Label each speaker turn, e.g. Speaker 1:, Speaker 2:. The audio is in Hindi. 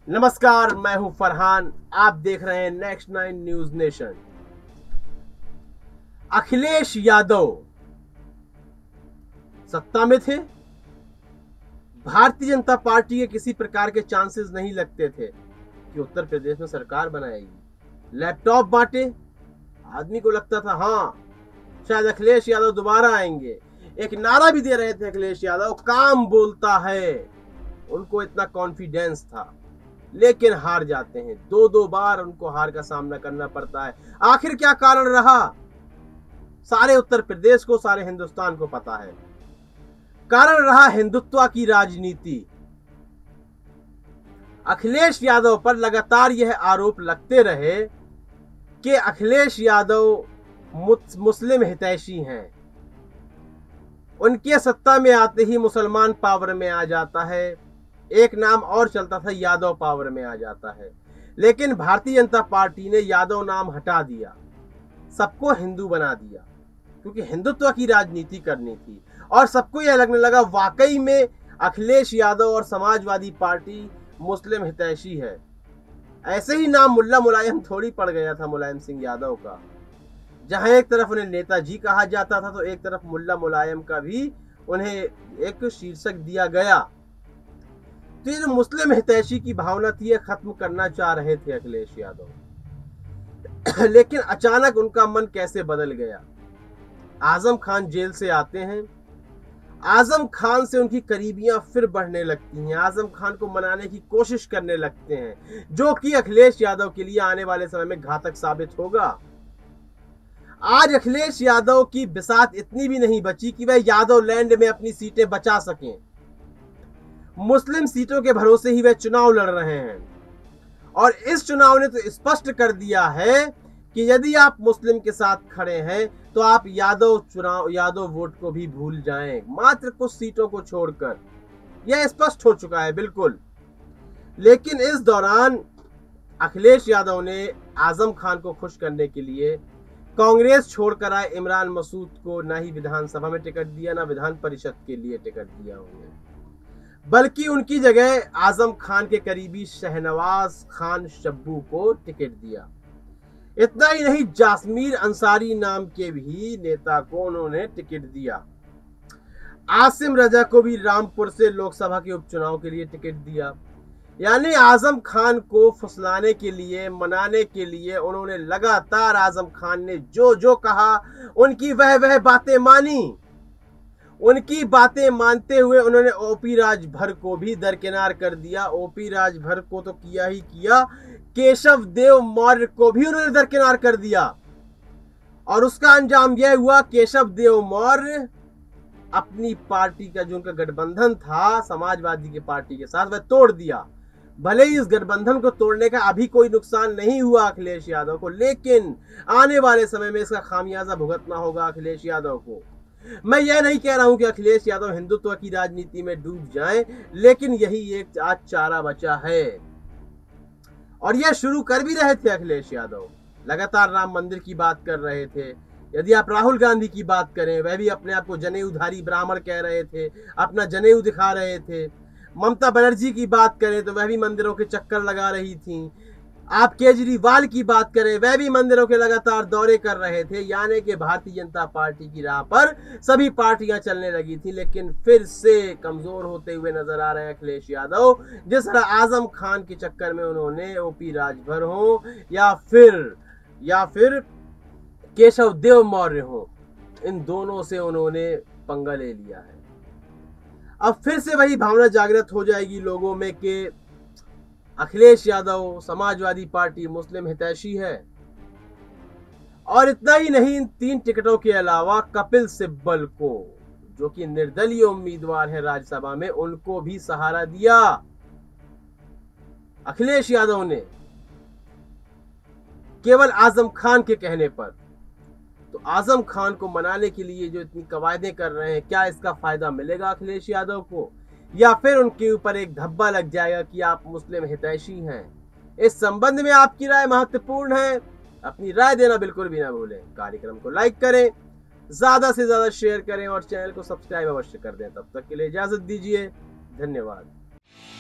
Speaker 1: नमस्कार, मैं हूं फरहान। आप देख रहे हैं next 9 news nation. Akhilesh Yadav सत्ता में थे। भारतीय जनता पार्टी के किसी प्रकार के चांसेस नहीं लगते थे कि उत्तर प्रदेश में सरकार बनाएगी। लैपटॉप बांटे, आदमी को लगता था हाँ शायद अखिलेश यादव दोबारा आएंगे। एक नारा भी दे रहे थे, अखिलेश यादव काम बोलता है। उनको इतना कॉन्फिडेंस था, लेकिन हार जाते हैं। दो बार उनको हार का सामना करना पड़ता है। आखिर क्या कारण रहा, सारे उत्तर प्रदेश को, सारे हिंदुस्तान को पता है। कारण रहा हिंदुत्व की राजनीति। अखिलेश यादव पर लगातार यह आरोप लगते रहे कि अखिलेश यादव मुस्लिम हितैषी हैं। उनके सत्ता में आते ही मुसलमान पावर में आ जाता है। एक नाम और चलता था, यादव पावर में आ जाता है। लेकिन भारतीय जनता पार्टी ने यादव नाम हटा दिया, सबको हिंदू बना दिया, क्योंकि हिंदुत्व की राजनीति करनी थी। और सबको यह लगने लगा वाकई में अखिलेश यादव और समाजवादी पार्टी मुस्लिम हितैषी है। ऐसे ही नाम मुल्ला मुलायम थोड़ी पड़ गया था मुलायम सिंह यादव का। जहां एक तरफ उन्हें नेताजी कहा जाता था, तो एक तरफ मुल्ला मुलायम का भी उन्हें एक शीर्षक दिया गया। तो ये जो मुस्लिम हितैषी की भावना थी, ये खत्म करना चाह रहे थे अखिलेश यादव। लेकिन अचानक उनका मन कैसे बदल गया। आजम खान जेल से आते हैं, आजम खान से उनकी करीबियां फिर बढ़ने लगती हैं। आजम खान को मनाने की कोशिश करने लगते हैं, जो कि अखिलेश यादव के लिए आने वाले समय में घातक साबित होगा। आज अखिलेश यादव की बिसात इतनी भी नहीं बची कि वह यादव लैंड में अपनी सीटें बचा सकें। मुस्लिम सीटों के भरोसे ही वे चुनाव लड़ रहे हैं। और इस चुनाव ने तो स्पष्ट कर दिया है कि यदि आप मुस्लिम के साथ खड़े हैं तो आप यादव वोट को भी भूल जाएं, मात्र कुछ सीटों को छोड़कर। यह स्पष्ट हो चुका है बिल्कुल। लेकिन इस दौरान अखिलेश यादव ने आजम खान को खुश करने के लिए कांग्रेस छोड़कर आए इमरान मसूद को ना ही विधानसभा में टिकट दिया, ना विधान परिषद के लिए टिकट दिया उन्हें, बल्कि उनकी जगह आजम खान के करीबी शहनवाज खान शब्बू को टिकट दिया। इतना ही नहीं, जासमीर अंसारी नाम के भी नेता को उन्होंने टिकट दिया। आसिम रजा को भी रामपुर से लोकसभा के उपचुनाव के लिए टिकट दिया। यानी आजम खान को फुसलाने के लिए, मनाने के लिए उन्होंने लगातार आजम खान ने जो जो कहा, उनकी वह बातें मानी। उनकी बातें मानते हुए उन्होंने ओपी राजभर को भी दरकिनार कर दिया। ओपी राजभर को तो किया ही किया, केशव देव मौर्य को भी उन्होंने दरकिनार कर दिया। और उसका अंजाम यह हुआ, केशव देव मौर्य अपनी पार्टी का जो उनका गठबंधन था समाजवादी की पार्टी के साथ, वह तोड़ दिया। भले ही इस गठबंधन को तोड़ने का अभी कोई नुकसान नहीं हुआ अखिलेश यादव को, लेकिन आने वाले समय में इसका खामियाजा भुगतना होगा अखिलेश यादव को। मैं यह नहीं कह रहा हूं कि अखिलेश यादव हिंदुत्व की राजनीति में डूब जाएं, लेकिन यही एक आज चारा बचा है। और यह शुरू कर भी रहे थे अखिलेश यादव। लगातार राम मंदिर की बात कर रहे थे। यदि आप राहुल गांधी की बात करें, वह भी अपने आप को जनेऊधारी ब्राह्मण कह रहे थे, अपना जनेऊ दिखा रहे थे। ममता बनर्जी की बात करें तो वह भी मंदिरों के चक्कर लगा रही थी। आप केजरीवाल की बात करें, वह भी मंदिरों के लगातार दौरे कर रहे थे। यानी कि भारतीय जनता पार्टी की राह पर सभी पार्टियां चलने लगी थी। लेकिन फिर से कमजोर होते हुए नजर आ रहे हैं अखिलेश यादव। जिस तरह आजम खान के चक्कर में उन्होंने ओपी राजभर हो या फिर केशव देव मौर्य हो, इन दोनों से उन्होंने पंगा ले लिया है। अब फिर से वही भावना जागृत हो जाएगी लोगों में कि अखिलेश यादव समाजवादी पार्टी मुस्लिम हितैषी है। और इतना ही नहीं, इन 3 टिकटों के अलावा कपिल सिब्बल को, जो कि निर्दलीय उम्मीदवार है राज्यसभा में, उनको भी सहारा दिया अखिलेश यादव ने, केवल आजम खान के कहने पर। तो आजम खान को मनाने के लिए जो इतनी कवायदें कर रहे हैं, क्या इसका फायदा मिलेगा अखिलेश यादव को, या फिर उनके ऊपर एक धब्बा लग जाएगा कि आप मुस्लिम हितैषी हैं? इस संबंध में आपकी राय महत्वपूर्ण है। अपनी राय देना बिल्कुल भी ना भूलें। कार्यक्रम को लाइक करें, ज्यादा से ज्यादा शेयर करें और चैनल को सब्सक्राइब अवश्य कर दें। तब तक के लिए इजाजत दीजिए। धन्यवाद।